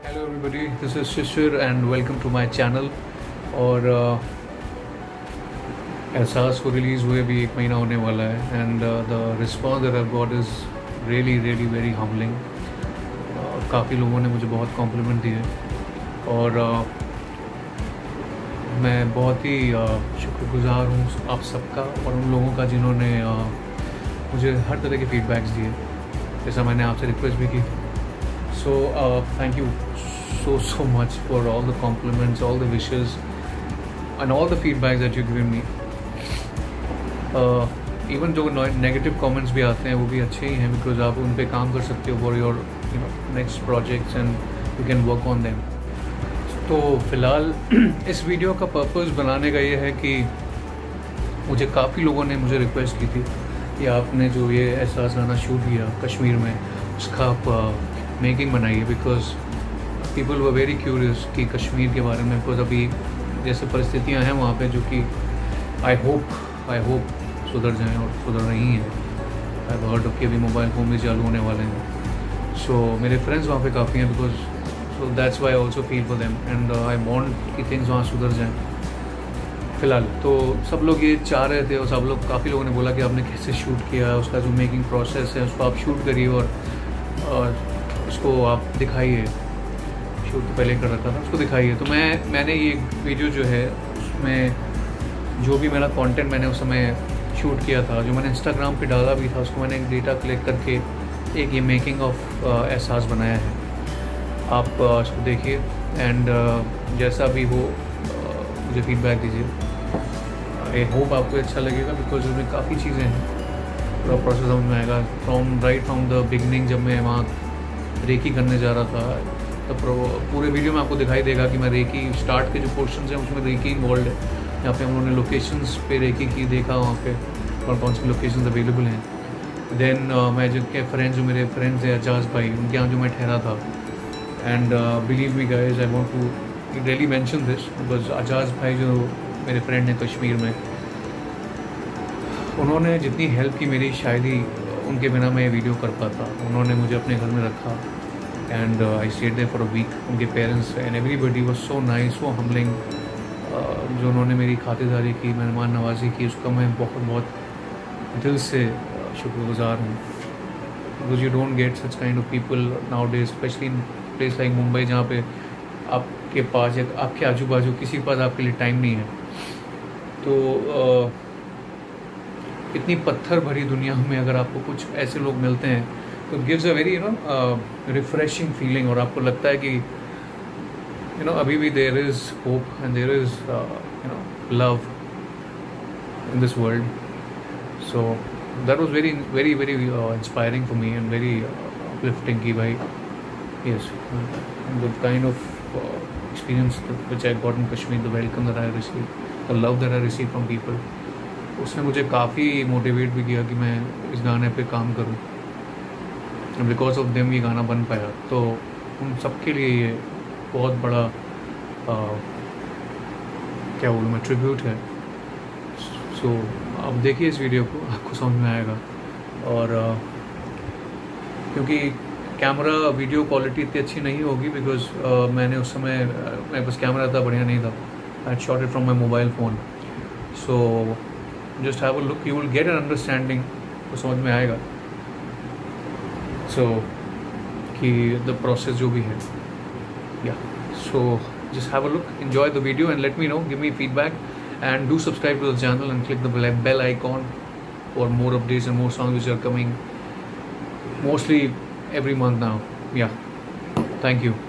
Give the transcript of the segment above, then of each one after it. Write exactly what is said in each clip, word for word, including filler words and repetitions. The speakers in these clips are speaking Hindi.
Hello everybody, this is Shishir and welcome to my channel. और एहसास को रिलीज़ हुए भी एक महीना होने वाला है and the response that I got is really really very humbling. काफ़ी लोगों ने मुझे बहुत कॉम्प्लीमेंट दिए और uh, मैं बहुत ही uh, शुक्रगुजार हूँ आप सबका और उन लोगों का जिन्होंने uh, मुझे हर तरह के फीडबैक्स दिए, जैसा मैंने आपसे रिक्वेस्ट भी की। So thank you so so much for all the compliments, all the wishes and all the feedback that you've given me. uh, even जो नेगेटिव कमेंट्स भी आते हैं वो भी अच्छे ही हैं, बिकॉज आप उन पे काम कर सकते हो for your you know next projects and you can work on them. तो फ़िलहाल इस वीडियो का पर्पस बनाने का ये है कि मुझे काफ़ी लोगों ने मुझे रिक्वेस्ट की थी कि आपने जो ये एहसास गाना शूट किया कश्मीर में उसका आप मेकिंग बनाइए, because people were very curious कि कश्मीर के बारे में, बिकॉज अभी जैसे परिस्थितियां हैं वहाँ पे जो कि आई होप आई होप सुधर जाएं और सुधर रही हैं। आई हर्ड कि अभी मोबाइल फ़ोन भी चालू होने वाले हैं। सो so, मेरे फ्रेंड्स वहाँ पे काफ़ी हैं, because so that's why I also feel for them and I want कि थिंग्स वहाँ सुधर जाएँ। फ़िलहाल तो सब लोग ये चाह रहे थे और सब लोग काफ़ी लोगों ने बोला कि आपने कैसे शूट किया, उसका जो मेकिंग प्रोसेस है उसको आप शूट करिए और, और उसको आप दिखाइए। शूट तो पहले कर रखा था, उसको दिखाइए। तो मैं मैंने ये वीडियो जो है उसमें जो भी मेरा कंटेंट मैंने उस समय शूट किया था, जो मैंने इंस्टाग्राम पे डाला भी था, उसको मैंने एक डेटा कलेक्ट करके एक ये मेकिंग ऑफ एहसास बनाया है। आप uh, उसको देखिए एंड uh, जैसा भी हो uh, मुझे फीडबैक दीजिए। आई होप आपको अच्छा लगेगा, बिकॉज उसमें काफ़ी चीज़ें हैं, पूरा प्रोसेस समझ में आएगा from right from the beginning. जब मैं वहाँ रेकी करने जा रहा था तो पूरे वीडियो में आपको दिखाई देगा कि मैं रेकी स्टार्ट के जो पोर्शन हैं उसमें रेकी इन्वॉल्व है। यहाँ पे हम लोगों ने लोकेशंस पे रेकी की देखा, वहाँ पे और कौन सी लोकेशंस अवेलेबल हैं। देन uh, मैं जिनके फ्रेंड्स जो मेरे फ्रेंड्स हैं अजाज भाई, उनके यहाँ जो मैं ठहरा था, and believe me guys I want to really mention this because Ajaz भाई जो मेरे फ्रेंड हैं कश्मीर में, उन्होंने जितनी हेल्प की मेरी शायद ही उनके बिना मैं ये वीडियो कर पाता। उन्होंने मुझे अपने घर में रखा and I stayed there for a week. उनके parents and everybody was so nice, so humbling. जो उन्होंने मेरी खातिरदारी की, मेहमान नवाजी की, उसका मैं बहुत बहुत दिल से शुक्रगुजार हूँ। Because you don't get such kind of people nowadays, specially in place like Mumbai, जहाँ पे आपके पास या आपके आजू बाजू किसी के पास आपके लिए टाइम नहीं है। तो uh, इतनी पत्थर भरी दुनिया में अगर आपको कुछ ऐसे लोग मिलते हैं तो gives a very you know refreshing feeling, और आपको लगता है कि यू नो अभी भी there is hope and there is you know love in this world. So that was very very very inspiring for me and very uplifting कि भाई yes the kind of experience which I got in Kashmir, the welcome that I receive, the love that I receive from people, उसने मुझे काफ़ी मोटिवेट भी किया कि मैं इस गाने पे काम करूं। बिकॉज ऑफ देम ये गाना बन पाया। तो उन सबके लिए ये बहुत बड़ा आ, क्या बोलूँ मैं, ट्रिब्यूट है। सो so, आप देखिए इस वीडियो को, आपको समझ में आएगा। और आ, क्योंकि कैमरा वीडियो क्वालिटी इतनी अच्छी नहीं होगी, बिकॉज मैंने उस समय मेरे पास कैमरा इतना बढ़िया नहीं था। I shot it from my mobile phone. So just have a look, you will get an understanding, तो समझ में आएगा। सो so, कि द प्रोसेस जो भी है या so just have a look, enjoy the video and let me know, give me feedback and do subscribe to the channel and click the bell icon for more updates and more songs which are coming mostly every month now. Yeah thank you.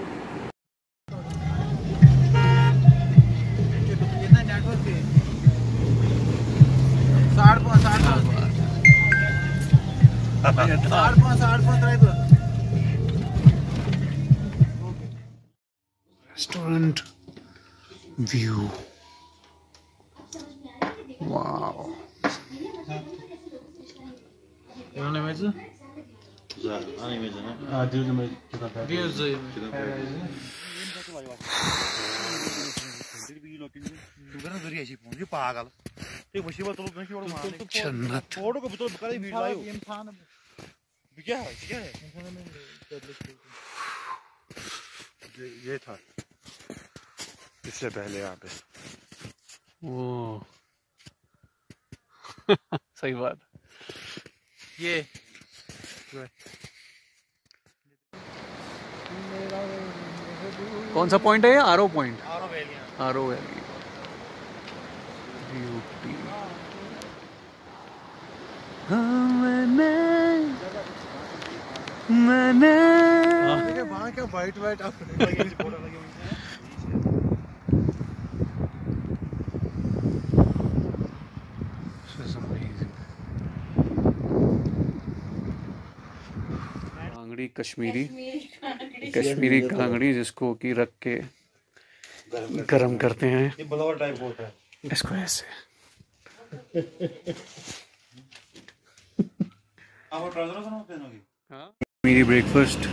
Restaurant view. Wow. You want image? Güzel. Hani image ne? Ah, diyor image. Views. Bir location. Tugana zori ashi phone. ये पागल. ये मुसीबत लोग नहीं छोड़ मारने. जन्नत। फोटो को तो बकरे वीडियो लायो. क्या है? क्या है? ये था इससे पहले यहाँ पे। वो सही बात। ये कौन सा पॉइंट है ये? आरो पॉइंट, आरो वैली। आरो वैली ब्यूटी। हाँ मैंने मैंने देखिए वहाँ क्या वाइट वाइट आप कांगड़ी, कश्मीरी कश्मीरी कांगड़ी, जिसको कि रख के गरम करते हैं। ये ब्लोअर टाइप होता है इसको ऐसे। आप ट्राउजर सुनो पहनोगे? कश्मीरी ब्रेकफास्ट,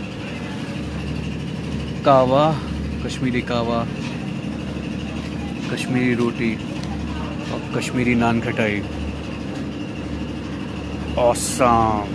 कावा, कश्मीरी कावा, कश्मीरी रोटी और Kashmiri nankhatai. Awesome.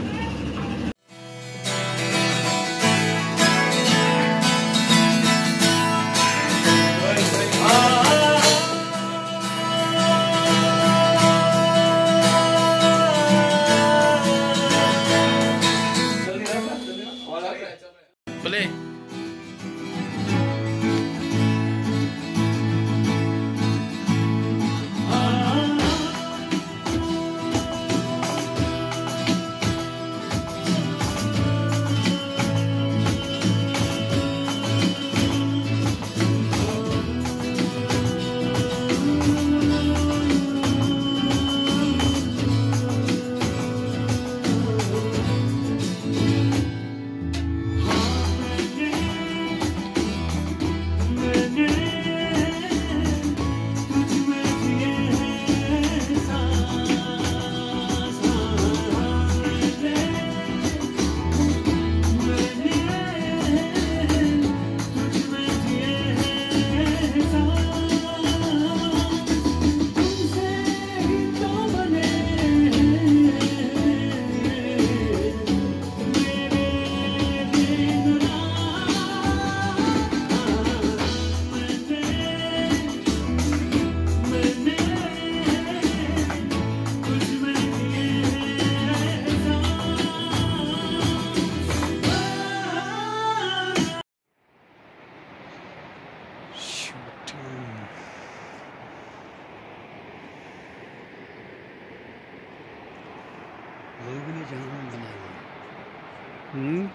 Hmm?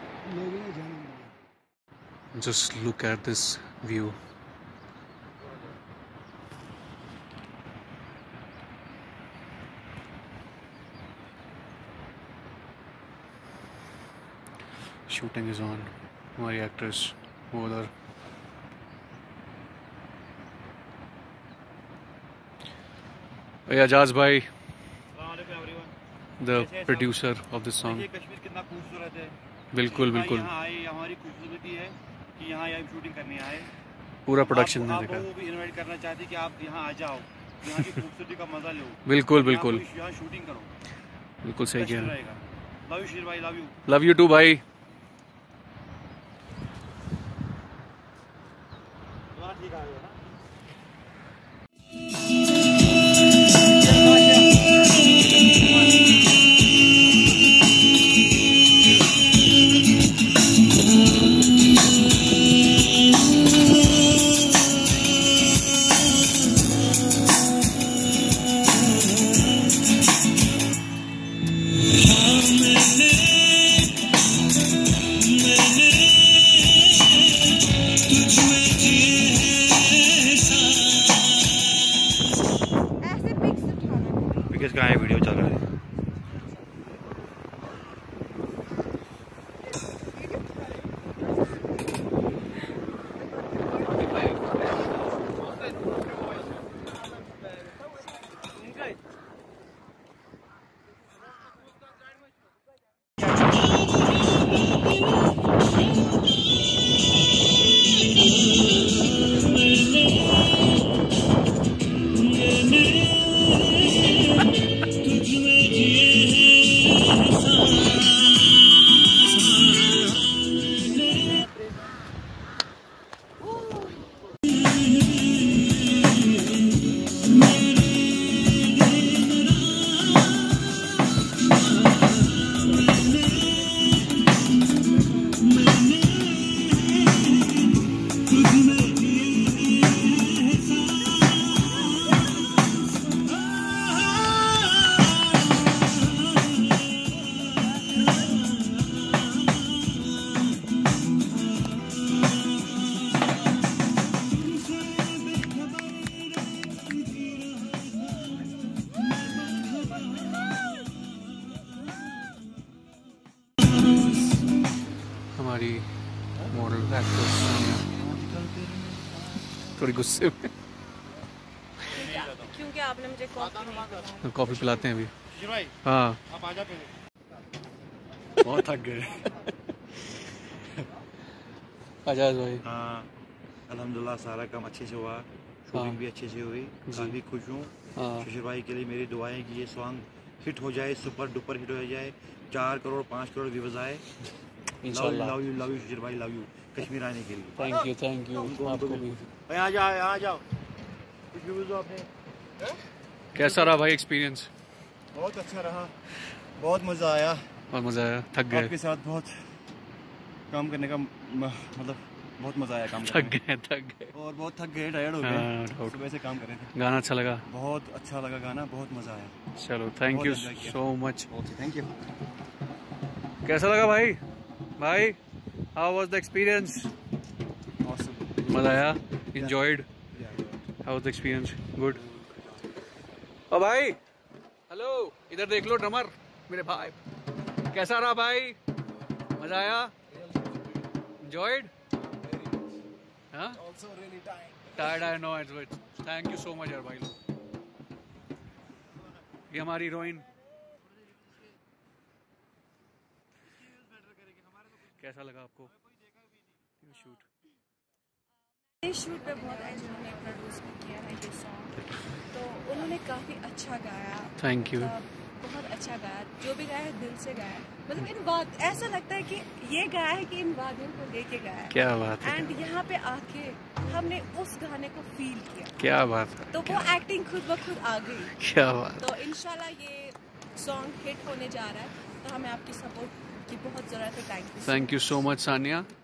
Just look at this view. Shooting is on. हमारी actress वो उधर। AJAZ bhai, the producer of this song. Kashmir कितना खूबसूरत है। बिल्कुल बिल्कुल। यहाँ आए, हमारी खूबसूरती है कि यहाँ यहाँ शूटिंग करने आए। पूरा प्रोडक्शन में आप देखा। वो भी इनवाइट करना चाहते कि आप यहाँ आ जाओ, यहाँ की खूबसूरती का मजा लो। बिल्कुल बिल्कुल। यहाँ शूटिंग करो। बिल्कुल सही किया। लव यू शिशिर भाई, love you. Love you too भाई। ठीक आ गया ना। इसका है वीडियो चल रहा है। हमारी मॉडल एक्ट्रेस सानिया थोड़ी गुस्से में, क्योंकि आपने मुझे कॉफी नहीं पिलाई। कॉफी पिलाते हैं अभी। भाई हाँ आप आ जाते बहुत थक गए। आजाज भाई। हाँ अल्हम्दुलिल्लाह सारा काम अच्छे से हुआ, शूटिंग भी अच्छे से हुई, काफ़ी खुश हूँ। हाँ शिशिर भाई के लिए मेरी दुआएं कि ये सॉन्ग हिट हो जाए, सुपर डुपर हिट हो जाए, चार करोड़ पाँच करोड़ व्यूज आए। इंशाल्लाह। Love you love you Shishir भाई, लव यू कश्मीर आने के लिए। थैंक यू थैंक यू आपको भी। भाई आ जाओ आ जाओ, कुछ व्यूज दो आपने। कैसा रहा भाई एक्सपीरियंस? बहुत अच्छा रहा, बहुत मज़ा आया। बहुत मज़ा आया। थक गए? आपके साथ बहुत काम करने का मतलब बहुत मज़ा आया काम थक गए थक गए और बहुत थक गए, टायर्ड हो हाँ, गए, सुबह से काम कर रहे थे। गाना अच्छा लगा? बहुत अच्छा लगा गाना, बहुत मज़ा आया। चलो थैंक यू बहुत enjoy किया। So much. Okay thank you. कैसा लगा भाई? भाई हाउ वाज द एक्सपीरियंस? मज़ा आया? Enjoyed? How was the experience? Good. Oh भाई हेलो, इधर देख लो ड्रमर मेरे भाई, कैसा रहा भाई? मज़ा आया? एंजॉयड? हाँ? Tired I know it's, thank you so much यार भाई लोग। ये हमारी हीरोइन। कैसा लगा आपको शूट? इस शूट पे बहुत एंजॉय ने प्रोड्यूस भी किया है ये सॉन्ग, तो उन्होंने काफ़ी अच्छा गाया। Thank you. बहुत अच्छा गाया, जो भी गाया है दिल से गाया। मतलब इन बात ऐसा लगता है कि ये गाया है कि इन वादियों को लेके गाया है। क्या बात है। एंड यहाँ पे आके हमने उस गाने को फील किया। क्या बात है। तो वो एक्टिंग खुद ब खुद आ गई। क्या बात। तो इंशाल्लाह ये सॉन्ग हिट होने जा रहा है, तो हमें आपकी सपोर्ट की बहुत ज़रूरत है। Thank you thank you so much Sania.